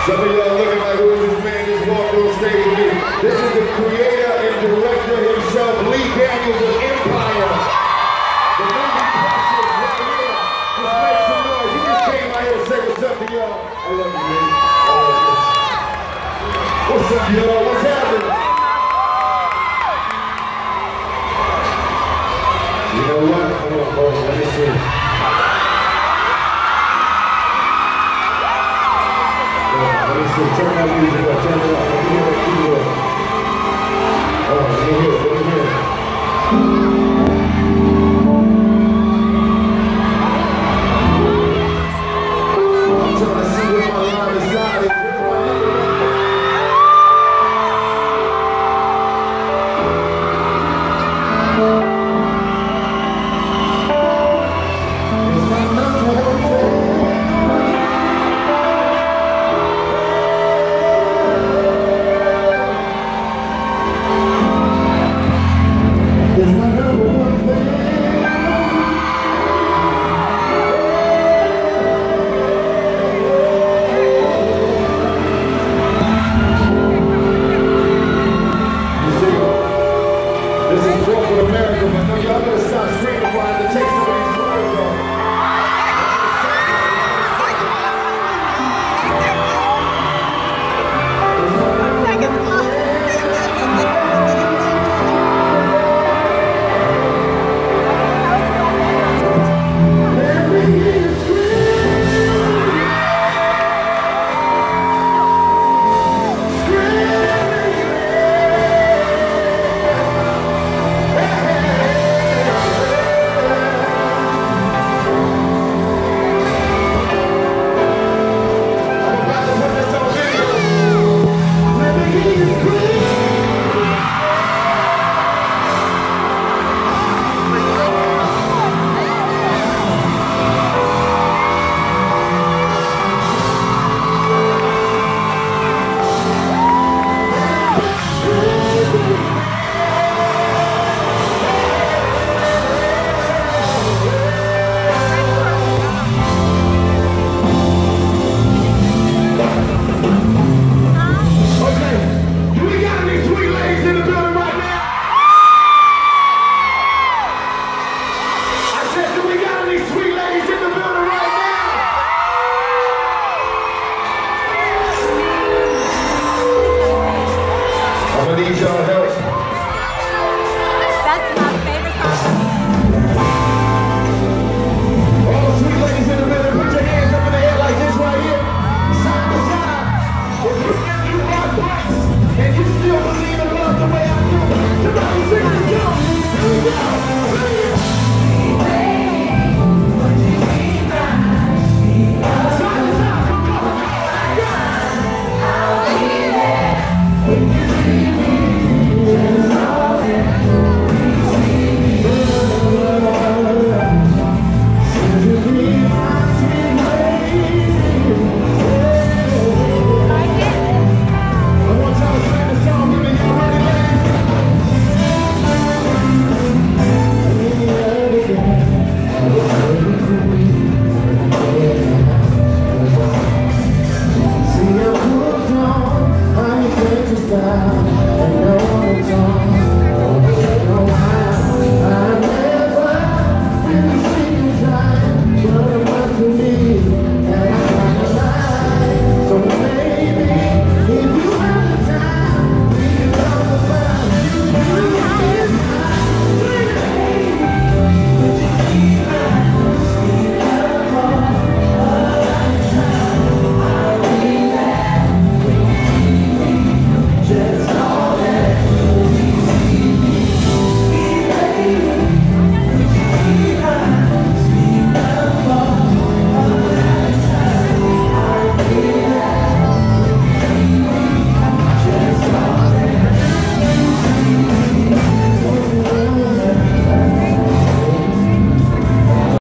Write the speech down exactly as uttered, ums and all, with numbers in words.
Some of y'all looking like, who is this man just walked on stage with me? This is the creator and director himself, Lee Daniels of Empire. The movie Precious right here. Just make some noise. He just came out here to say what's up to y'all. I love you, man. I love you. What's up, y'all? What's happening? You know what? Hold on, hold on. Let me see. Let me see. Turn that music up.